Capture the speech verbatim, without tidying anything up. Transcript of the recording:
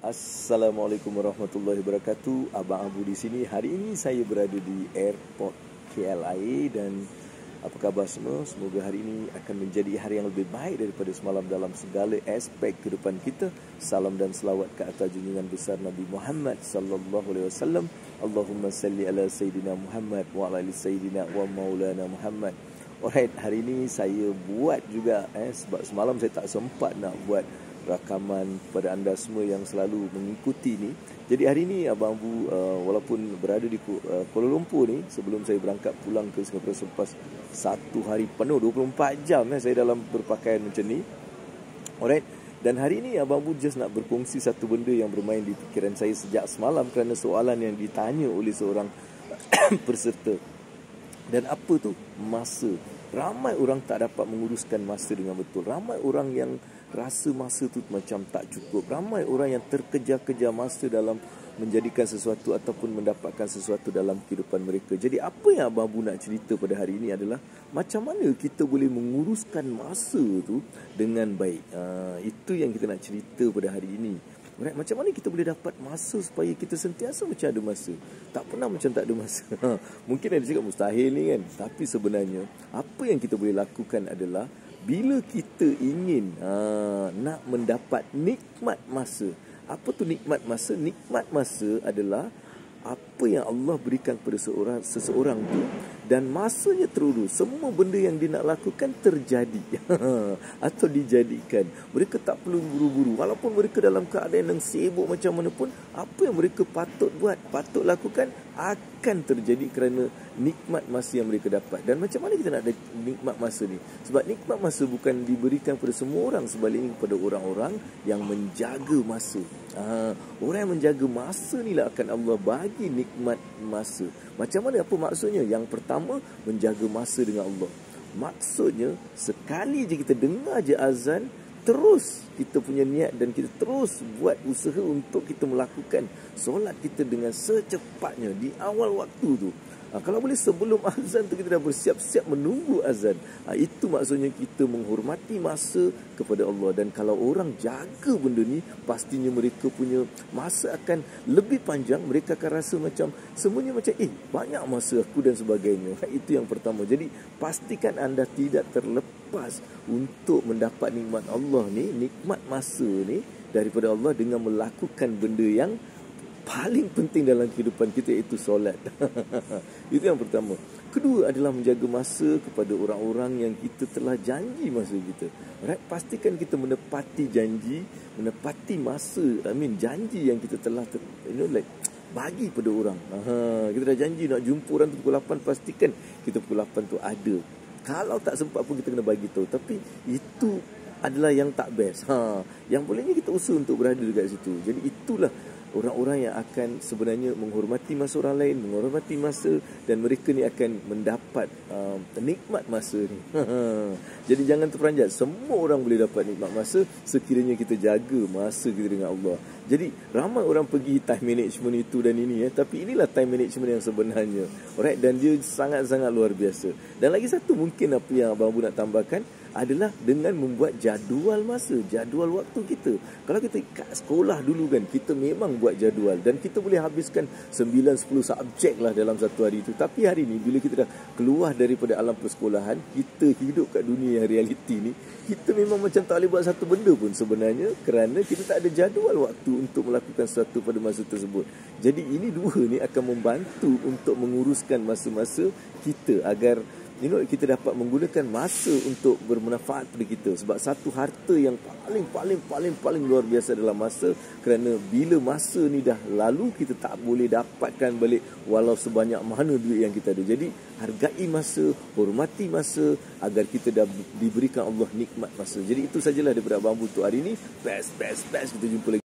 Assalamualaikum warahmatullahi wabarakatuh. Abang Abu di sini. Hari ini saya berada di airport K L I dan apa khabar semua? Semoga hari ini akan menjadi hari yang lebih baik daripada semalam dalam segala aspek kehidupan kita. Salam dan selawat ke atas junjungan besar Nabi Muhammad sallallahu alaihi wasallam. Allahumma salli ala sayyidina Muhammad wa ala ali sayyidina wa maulana Muhammad. Alright, hari ini saya buat juga eh sebab semalam saya tak sempat nak buat rakaman kepada anda semua yang selalu mengikuti ni. Jadi hari ini Abang Abu uh, walaupun berada di uh, Kuala Lumpur ni, sebelum saya berangkat pulang ke Singapura selepas satu hari penuh dua puluh empat jam eh, saya dalam berpakaian macam ni. Alright. Dan hari ini Abang Abu just nak berkongsi satu benda yang bermain di fikiran saya sejak semalam kerana soalan yang ditanya oleh seorang peserta. Dan apa tu? Masa. Ramai orang tak dapat menguruskan masa dengan betul. Ramai orang yang rasa masa tu macam tak cukup. Ramai orang yang terkejar-kejar masa dalam menjadikan sesuatu ataupun mendapatkan sesuatu dalam kehidupan mereka. Jadi apa yang Abang Abu nak cerita pada hari ini adalah macam mana kita boleh menguruskan masa tu dengan baik. Uh, itu yang kita nak cerita pada hari ini. Right? Macam mana kita boleh dapat masa supaya kita sentiasa macam ada masa, tak pernah macam tak ada masa. Mungkin ada cakap mustahil ni kan. Tapi sebenarnya apa yang kita boleh lakukan adalah bila kita ingin aa, nak mendapat nikmat masa. Apa tu nikmat masa? Nikmat masa adalah apa yang Allah berikan kepada seorang, seseorang tu, dan masanya terurus. Semua benda yang dia nak lakukan terjadi atau dijadikan. Mereka tak perlu buru-buru. Walaupun mereka dalam keadaan yang sibuk macam mana pun, apa yang mereka patut buat, patut lakukan, akan terjadi kerana nikmat masa yang mereka dapat. Dan macam mana kita nak ada nikmat masa ni? Sebab nikmat masa bukan diberikan kepada semua orang, sebaliknya kepada orang-orang yang menjaga masa. Ha, orang yang menjaga masa ni lah akan Allah bagi nikmat masa. Macam mana? Apa maksudnya? Yang pertama, menjaga masa dengan Allah. Maksudnya, sekali je kita dengar je azan, terus kita punya niat dan kita terus buat usaha untuk kita melakukan solat kita dengan secepatnya di awal waktu tu. Ha, kalau boleh sebelum azan tu kita dah bersiap-siap menunggu azan. Ha, itu maksudnya kita menghormati masa kepada Allah. Dan kalau orang jaga benda ni, pastinya mereka punya masa akan lebih panjang. Mereka akan rasa macam semuanya macam eh banyak masa aku dan sebagainya. Ha, itu yang pertama. Jadi pastikan anda tidak terlepas untuk mendapat nikmat Allah ni, nikmat masa ni daripada Allah dengan melakukan benda yang paling penting dalam kehidupan kita, iaitu solat. Itu yang pertama. Kedua adalah menjaga masa kepada orang-orang yang kita telah janji masa kita. Right? Pastikan kita menepati janji, menepati masa, I mean janji yang kita telah you know like bagi pada orang. Aha, kita dah janji nak jumpa orang tu pukul lapan, pastikan kita pukul lapan tu ada. Kalau tak sempat pun kita kena bagi tahu. Tapi itu adalah yang tak best. Ha, yang bolehnya kita usaha untuk berada dekat situ. Jadi itulah orang-orang yang akan sebenarnya menghormati masa orang lain, menghormati masa, dan mereka ni akan mendapat uh, nikmat masa ni. Jadi jangan terperanjat. Semua orang boleh dapat nikmat masa sekiranya kita jaga masa kita dengan Allah. Jadi ramai orang pergi time management itu dan ini ya, tapi inilah time management yang sebenarnya. Alright, dan dia sangat-sangat luar biasa. Dan lagi satu mungkin apa yang Abang Abu nak tambahkan adalah dengan membuat jadual masa, jadual waktu kita. Kalau kita kat sekolah dulu kan, kita memang buat jadual dan kita boleh habiskan sembilan sepuluh subjek lah dalam satu hari itu. Tapi hari ni bila kita dah keluar daripada alam persekolahan, kita hidup kat dunia yang realiti ni, kita memang macam tak boleh buat satu benda pun sebenarnya kerana kita tak ada jadual waktu untuk melakukan sesuatu pada masa tersebut. Jadi ini dua ni akan membantu untuk menguruskan masa-masa kita agar you know, kita dapat menggunakan masa untuk bermanfaat pada kita. Sebab satu harta yang paling paling paling paling luar biasa adalah masa. Kerana bila masa ni dah lalu, kita tak boleh dapatkan balik walau sebanyak mana duit yang kita ada. Jadi hargai masa, hormati masa agar kita dah diberikan Allah nikmat masa. Jadi itu sajalah daripada Abang Abu untuk hari ini. Best, best, best. Kita jumpa lagi.